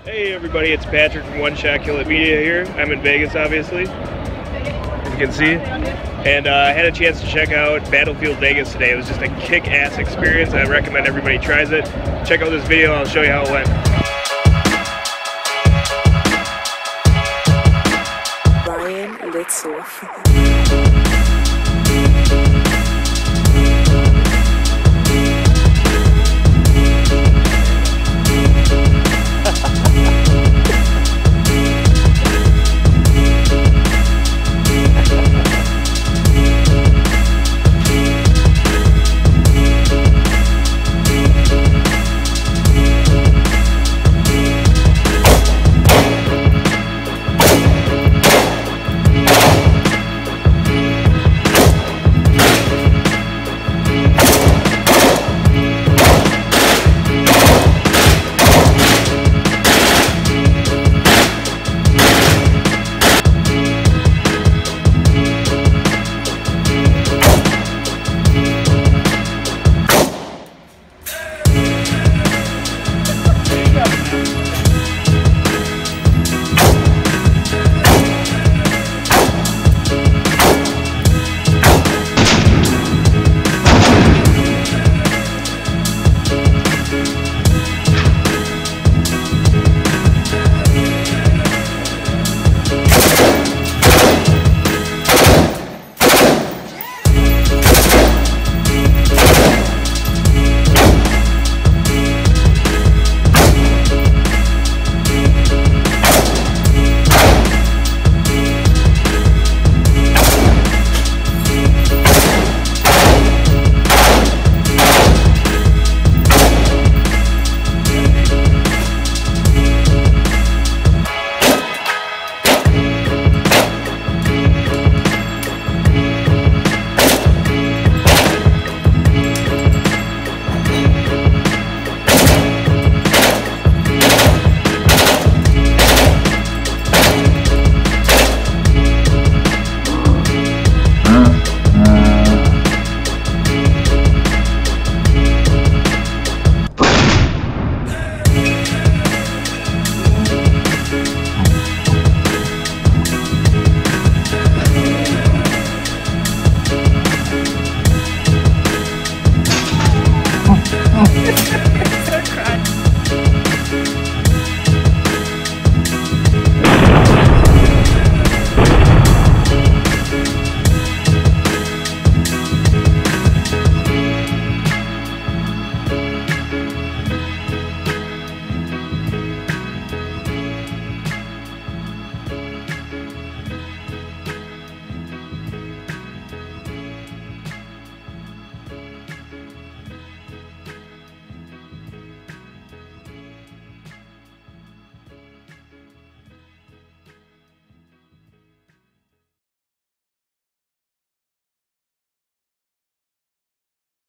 Hey everybody, it's Patrick from One Shot Kill It Media here. I'm in Vegas, obviously, as you can see. And I had a chance to check out Battlefield Vegas today. It was just a kick-ass experience. I recommend everybody tries it. Check out this video and I'll show you how it went.